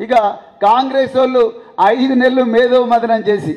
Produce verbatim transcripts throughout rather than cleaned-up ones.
ఇక కాంగ్రెస్ వాళ్ళు ఐదు నెలలు మేధో మదనం చేసి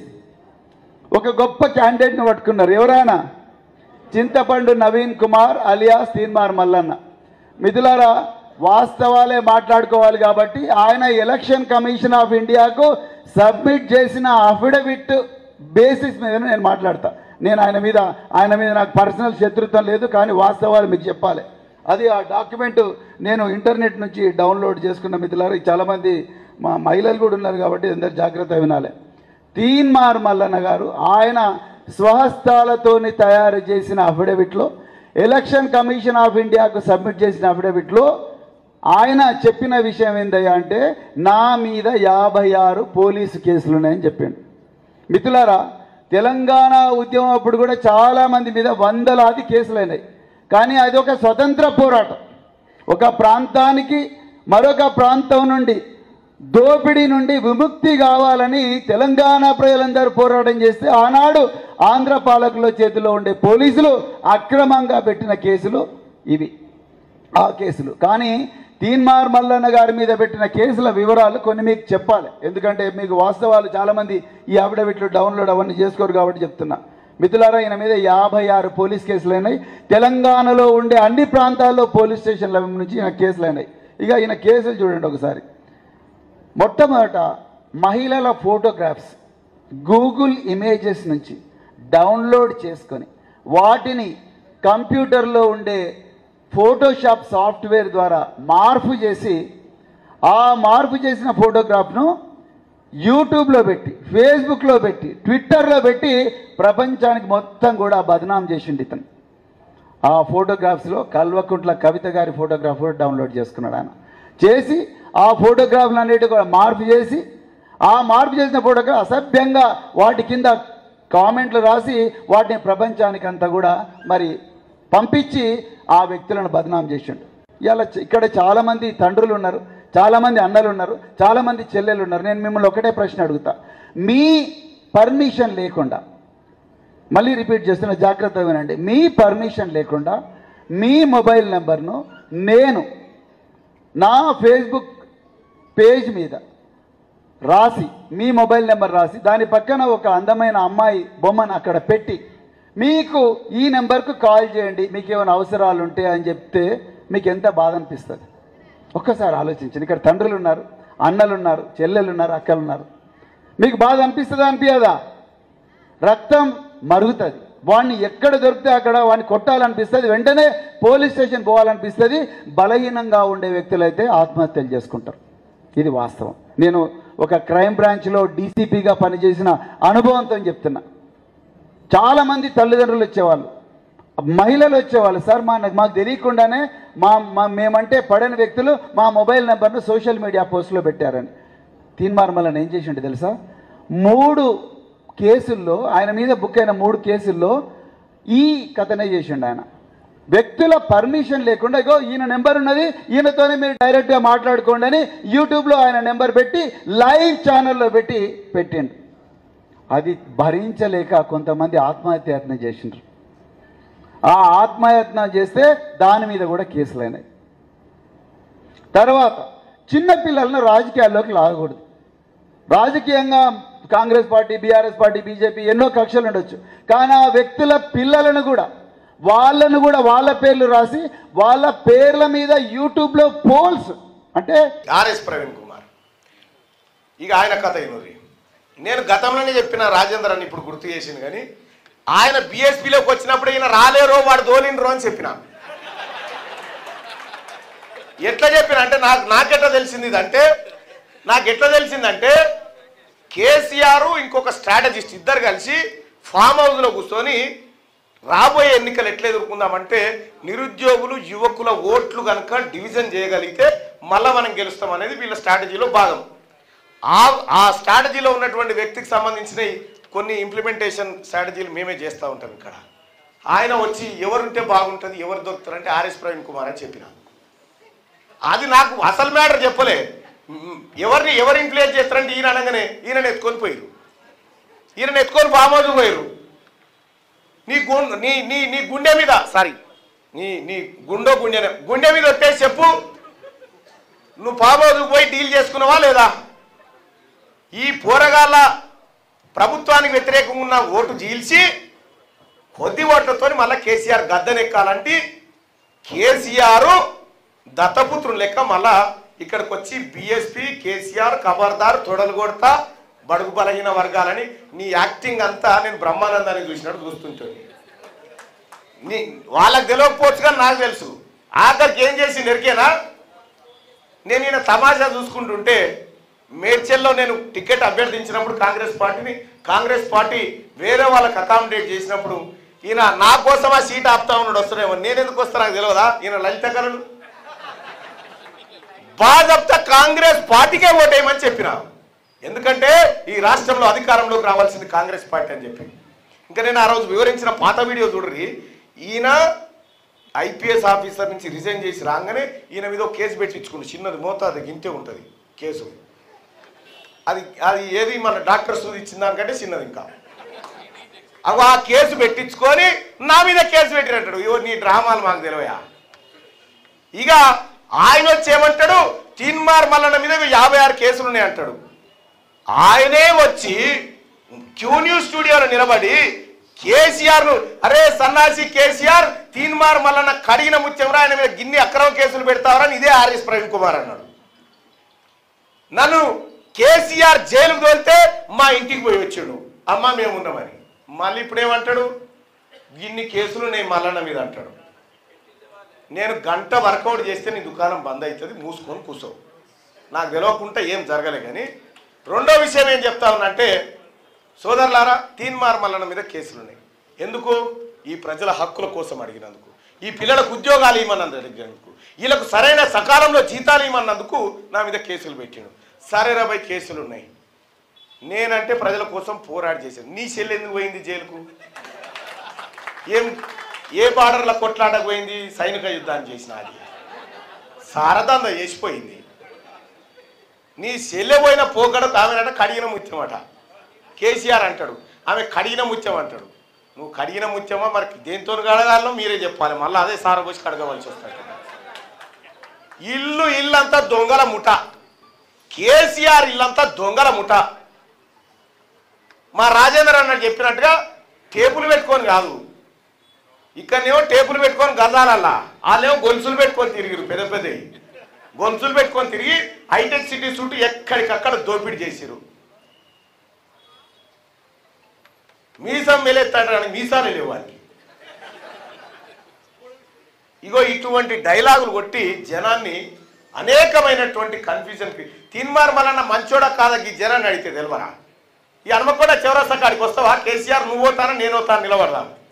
ఒక గొప్ప క్యాండిడేట్ని పట్టుకున్నారు. ఎవరైనా చింతపండు నవీన్ కుమార్ అలియాస్ తీన్మార్ మల్లన్న. మిథులారా, వాస్తవాలే మాట్లాడుకోవాలి కాబట్టి ఆయన ఎలక్షన్ కమిషన్ ఆఫ్ ఇండియాకు సబ్మిట్ చేసిన అఫిడవిట్ బేసిస్ మీద నేను మాట్లాడతా. నేను ఆయన మీద ఆయన మీద నాకు పర్సనల్ శత్రుత్వం లేదు, కానీ వాస్తవాలు మీకు చెప్పాలి. అది ఆ డాక్యుమెంట్ నేను ఇంటర్నెట్ నుంచి డౌన్లోడ్ చేసుకున్న. మిత్రులారా, చాలామంది మా మహిళలు కూడా ఉన్నారు కాబట్టి అందరు జాగ్రత్త వినాలి. తీన్మార్ మల్లన్న గారు ఆయన స్వహస్తాలతోని తయారు చేసిన అఫిడవిట్లో, ఎలక్షన్ కమిషన్ ఆఫ్ ఇండియాకు సబ్మిట్ చేసిన అఫిడవిట్లో ఆయన చెప్పిన విషయం ఏందయ్యా అంటే, నా మీద యాభై ఆరు పోలీసు కేసులు ఉన్నాయని చెప్పిండు. మిత్రులారా, తెలంగాణ ఉద్యమం అప్పుడు కూడా చాలామంది మీద వందలాది కేసులు అయినాయి. కానీ అది ఒక స్వతంత్ర పోరాటం. ఒక ప్రాంతానికి మరొక ప్రాంతం నుండి దోపిడీ నుండి విముక్తి కావాలని తెలంగాణ ప్రజలందరూ పోరాటం చేస్తే ఆనాడు ఆంధ్ర పాలకుల చేతిలో ఉండే పోలీసులు అక్రమంగా పెట్టిన కేసులు ఇవి, ఆ కేసులు. కానీ తీన్మార్ మల్లన్న గారి మీద పెట్టిన కేసుల వివరాలు కొన్ని మీకు చెప్పాలి, ఎందుకంటే మీకు వాస్తవాలు చాలామంది ఈ అఫిడవిట్లు డౌన్లోడ్ అవన్నీ చేసుకోరు కాబట్టి చెప్తున్నా. మిత్రులారా, ఈయన మీద యాభై ఆరు పోలీస్ కేసులు అయినాయి. తెలంగాణలో ఉండే అన్ని ప్రాంతాల్లో పోలీస్ స్టేషన్ల నుంచి ఈయన కేసులు అయినాయి. ఇక ఈయన కేసులు చూడండి ఒకసారి. మొట్టమొదట మహిళల ఫోటోగ్రాఫ్స్ గూగుల్ ఇమేజెస్ నుంచి డౌన్లోడ్ చేసుకొని వాటిని కంప్యూటర్లో ఉండే ఫోటోషాప్ సాఫ్ట్వేర్ ద్వారా మార్పు చేసి, ఆ మార్పు చేసిన ఫోటోగ్రాఫ్ను యూట్యూబ్లో పెట్టి, ఫేస్బుక్లో పెట్టి, ట్విట్టర్లో పెట్టి ప్రపంచానికి మొత్తం కూడా బదనాం చేసిండు ఇతను. ఆ ఫోటోగ్రాఫ్స్లో కల్వకుంట్ల కవిత గారి ఫోటోగ్రాఫ్ కూడా డౌన్లోడ్ చేసుకున్నాడు ఆయన. చేసి ఆ ఫోటోగ్రాఫ్లు అన్నిటి కూడా మార్పు చేసి, ఆ మార్పు చేసిన ఫోటోగ్రాఫ్ అసభ్యంగా వాటి కింద కామెంట్లు రాసి వాటిని ప్రపంచానికి అంతా కూడా మరి పంపించి ఆ వ్యక్తులను బదనాం చేసిండు. ఇలా ఇక్కడ చాలామంది తండ్రులు ఉన్నారు, చాలామంది అన్నలు ఉన్నారు, చాలామంది చెల్లెలు ఉన్నారు. నేను మిమ్మల్ని ఒకటే ప్రశ్న అడుగుతా. మీ పర్మిషన్ లేకుండా, మళ్ళీ రిపీట్ చేస్తున్న, జాగ్రత్తగా వినండి, మీ పర్మిషన్ లేకుండా మీ మొబైల్ నెంబర్ను నేను నా ఫేస్బుక్ పేజ్ మీద రాసి, మీ మొబైల్ నెంబర్ రాసి దాని పక్కన ఒక అందమైన అమ్మాయి బొమ్మను అక్కడ పెట్టి, మీకు ఈ నెంబర్కు కాల్ చేయండి మీకు ఏమైనా అవసరాలు ఉంటే అని చెప్తే మీకు ఎంత బాధ అనిపిస్తుంది? ఒక్కసారి ఆలోచించండి. ఇక్కడ తండ్రులు ఉన్నారు, అన్నలు ఉన్నారు, చెల్లెలు ఉన్నారు, అక్కలు ఉన్నారు. మీకు బాధ అనిపిస్తుందా అనిపించదా? రక్తం మరుగుతుంది. వాడిని ఎక్కడ దొరికితే అక్కడ వాడిని కొట్టాలనిపిస్తుంది, వెంటనే పోలీస్ స్టేషన్ పోవాలనిపిస్తుంది. బలహీనంగా ఉండే వ్యక్తులైతే ఆత్మహత్యలు చేసుకుంటారు. ఇది వాస్తవం. నేను ఒక క్రైమ్ బ్రాంచ్లో డీసీపీగా పనిచేసిన అనుభవంతో చెప్తున్నా. చాలామంది తల్లిదండ్రులు వచ్చేవాళ్ళు, మహిళలు వచ్చేవాళ్ళు, సార్ మా మాకు తెలియకుండానే మా మేమంటే పడని వ్యక్తులు మా మొబైల్ నెంబర్ను సోషల్ మీడియా పోస్టులో పెట్టారని. తీన్మార్ మల్లన్న ఏం చేసిండు తెలుసా? మూడు కేసుల్లో, ఆయన మీద బుక్ అయిన మూడు కేసుల్లో ఈ కథనే చేసిండు ఆయన. వ్యక్తుల పర్మిషన్ లేకుండా, ఇగో ఈయన నెంబర్ ఉన్నది, ఈయనతోనే మీరు డైరెక్ట్గా మాట్లాడుకోండి అని యూట్యూబ్లో ఆయన నెంబర్ పెట్టి లైవ్ ఛానల్లో పెట్టి పెట్టిండు. అది భరించలేక కొంతమంది ఆత్మహత్యాయత్న చేసిండ్రు. ఆ ఆత్మహత్య చేస్తే దాని మీద కూడా కేసులు అయినాయి. తర్వాత చిన్నపిల్లలను రాజకీయాల్లోకి లాగకూడదు. రాజకీయంగా Congress party, BRS party, BJP ఎన్నో కక్షలు ఉండొచ్చు, కానీ ఆ వ్యక్తుల పిల్లలను కూడా వాళ్ళను కూడా వాళ్ళ పేర్లు రాసి వాళ్ళ పేర్ల మీద యూట్యూబ్లో పోల్స్, అంటే ఆర్ఎస్ ప్రవీణ్ కుమార్. ఇక ఆయన కథ అయినది నేను గతంలోనే చెప్పిన, రాజేందర్ అని ఇప్పుడు గుర్తు చేసింది. కానీ ఆయన బీఎస్పీలోకి వచ్చినప్పుడు ఈయన రాలేరో వాడు దోలిండ్రో అని చెప్పిన. ఎట్లా చెప్పిన అంటే నాకు నాకెట్లా తెలిసింది అంటే నాకు ఎట్లా తెలిసిందంటే కేసీఆర్ ఇంకొక స్ట్రాటజిస్ట్ ఇద్దరు కలిసి ఫామ్ హౌస్లో కూర్చొని రాబోయే ఎన్నికలు ఎట్లా ఎదుర్కొందామంటే, నిరుద్యోగులు యువకుల ఓట్లు కనుక డివిజన్ చేయగలిగితే మళ్ళీ మనం గెలుస్తాం అనేది వీళ్ళ స్ట్రాటజీలో భాగం. ఆ ఆ స్ట్రాటజీలో ఉన్నటువంటి వ్యక్తికి సంబంధించిన కొన్ని ఇంప్లిమెంటేషన్ స్ట్రాటజీలు మేమే చేస్తూ ఉంటాం ఇక్కడ. ఆయన వచ్చి ఎవరుంటే బాగుంటుంది, ఎవరు దొరుకుతారంటే ఆర్ఎస్ ప్రవీణ్ కుమార్ అని చెప్పిన. అది నాకు అసలు మ్యాటర్ చెప్పలే. ఎవరిని ఎవరు ఇన్ఫ్లుయెన్స్ చేస్తారంటే ఈయన అనగానే ఈయనను ఎత్తుకొని పోయారు, ఈయనను ఎత్తుకొని ఫామ్ హౌస్ పోయారు. నీ గు నీ నీ నీ గుండె మీద సారీ నీ నీ గుండో గుండె గుండె మీద వచ్చేసి చెప్పు, నువ్వు ఫామ్ హౌస్కి పోయి డీల్ చేసుకున్నావా లేదా? ఈ పోరగాళ్ళ ప్రభుత్వానికి వ్యతిరేకంగా ఉన్న ఓటు చీల్చి కొద్ది ఓట్లతో మళ్ళీ కేసీఆర్ గద్దెనెక్కాలంటే కేసీఆర్ దత్తపుత్రులు లెక్క మళ్ళా ఇక్కడికి వచ్చి బిఎస్పీ కేసీఆర్ ఖబర్దార్ తొడలు కొడతా బడుగు బలహీన వర్గాలని నీ యాక్టింగ్ అంతా నేను బ్రహ్మానందాన్ని చూసినట్టు చూస్తుంటాను. నీ వాళ్ళకి తెలియకపోవచ్చు కానీ నాకు తెలుసు. ఆఖరికి ఏం చేసి నెరికేనా, నేను ఈయన తమాషా చూసుకుంటుంటే మేడ్చల్లో నేను టికెట్ అభ్యర్థించినప్పుడు కాంగ్రెస్ పార్టీని కాంగ్రెస్ పార్టీ వేరే వాళ్ళకి అకామిడేట్ చేసినప్పుడు ఈయన నా కోసం ఆ సీట్ ఆపుతా ఉన్నాడు. వస్తున్నాయేమో, నేను ఎందుకు వస్తా నాకు తెలియదా? ఈయన లలిత కళలు బాజప్తా కాంగ్రెస్ పార్టీకే ఓటేయమని చెప్పిన. ఎందుకంటే ఈ రాష్ట్రంలో అధికారంలోకి రావాల్సింది కాంగ్రెస్ పార్టీ అని చెప్పి. ఇంకా నేను ఆ రోజు వివరించిన పాత వీడియో చూడరి. ఈయన ఐపీఎస్ ఆఫీసర్ నుంచి రిజైన్ చేసి రాగానే ఈయన మీద కేసు పెట్టించుకుంటు. చిన్నది మోతాదు గింతే ఉంటుంది కేసు. అది అది ఏది మన డాక్టర్ సూది ఇచ్చిన దానికంటే చిన్నది. ఇంకా అవి ఆ కేసు పెట్టించుకొని నా మీద కేసు పెట్టినట్టాడు. ఇవో నీ డ్రామాలు మాకు తెలివయా. ఇక ఆయన వచ్చి ఏమంటాడు, తీన్మార్ మల్లన్న మీద యాభై ఆరు కేసులు ఉన్నాయి అంటాడు. ఆయనే వచ్చి క్యూ న్యూస్ స్టూడియోలో నిలబడి కేసీఆర్ ను అరే సన్నాసి కేసీఆర్ తీన్మార్ మల్లన్న కడిగిన ముత్యంరా, ఆయన మీద గిన్ని అక్రమ కేసులు పెడతావరని ఇదే ఆర్ఎస్ ప్రవీణ్ కుమార్ అన్నాడు. నన్ను కేసీఆర్ జైలుకు తోలితే మా ఇంటికి పోయి వచ్చాడు, అమ్మ మేము ఉన్నామని. మళ్ళీ ఇప్పుడేమంటాడు, ఇన్ని కేసులు నేను మల్లన్న మీద అంటాడు. నేను గంట వర్కౌట్ చేస్తే నీ దుకాణం బంద్ అవుతుంది, మూసుకొని కూర్చోవు. నాకు తెలియకుండా ఏం జరగలే. కానీ రెండో విషయం ఏం చెప్తా ఉన్నంటే, సోదరులారా, తీన్మార్ మల్లన్న మీద కేసులు ఉన్నాయి. ఎందుకు? ఈ ప్రజల హక్కుల కోసం అడిగినందుకు, ఈ పిల్లలకు ఉద్యోగాలు ఇవ్వమన్నందుకు అడిగినందుకు, వీళ్ళకు సరైన సకాలంలో జీతాలు ఇవ్వమన్నందుకు నా మీద కేసులు పెట్టాడు. సరే రాబోయే కేసులు ఉన్నాయి. నేనంటే ప్రజల కోసం పోరాడి చేశాను. నీ చెల్లి ఎందుకు పోయింది జైలుకు? ఏం ఏ బార్డర్ల కొట్లాడకు పోయింది? సైనిక యుద్ధాన్ని చేసిన అది సారదంద చేసిపోయింది. నీ చెల్లె పోయిన పోకడకు ఆమెనంట కడిగిన ముత్యం అట. కేసీఆర్ అంటాడు ఆమె కడిగిన ముత్యం అంటాడు. నువ్వు కడిగిన ముత్యమా మరి దేంతో కడగాలో మీరే చెప్పాలి. మళ్ళీ అదే సారబోసి కడగవలసి వస్తాడు. ఇల్లు ఇల్లంతా దొంగల ముఠ. కేసీఆర్ ఇల్లంతా దొంగల ముఠ. మా రాజేంద్ర అన్న చెప్పినట్టుగా టేపులు పెట్టుకొని కాదు, ఇక్కడనేమో టేపులు పెట్టుకొని గజాలల్లా, వాళ్ళేమో గొలుసులు పెట్టుకొని తిరిగిరు. పెద్ద పెద్ద గొలుసులు పెట్టుకొని తిరిగి హైటెక్ సిటీ చుట్టూ ఎక్కడికక్కడ దోపిడీ చేసిరు. మీసం మేలెత్తాడు కానీ మీసాలే లేవు వాళ్ళకి. ఇగో ఇటువంటి డైలాగులు కొట్టి జనాన్ని అనేకమైనటువంటి కన్ఫ్యూజన్కి. తీన్మార్ మల్లన్న మంచోడా కాదా ఈ జనాన్ని అడిగితే తెలియరా? ఈ హనుమకొండ చౌరస్తా కాడికి వస్తావా? కేసీఆర్ నువ్వు పోతానా నేను పోతాను నిలబడదాం.